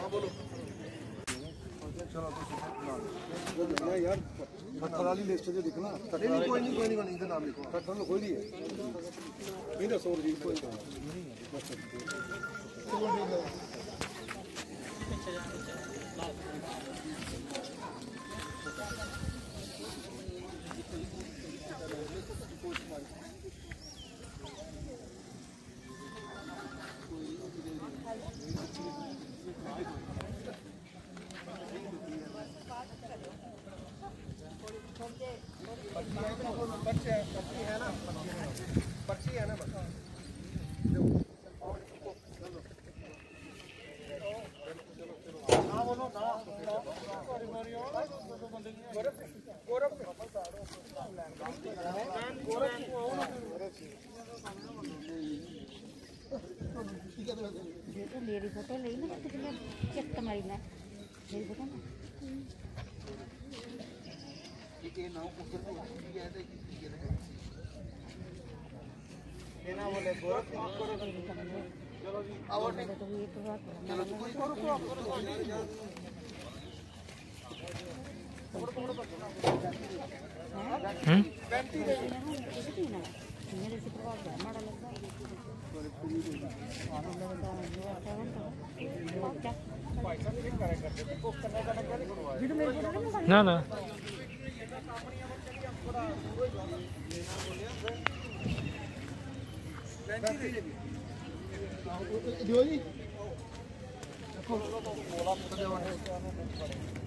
यार पत्थर वाली लिस्ट जो दिखना कोई नहीं नाम लिखो पत्थर कोई नहीं है नहीं दसो जी कोई पर्ची है ना मेरी फोटो ले ना चेक मारी ना मेरी फोटो ना ये ना उधर को ये है ये ना बोले गोरख माफ करो चलो जी आओ चलो कोई करो तो आप करो मेरे से प्रभाव हमारा लगता है ना ना दियो जी देखो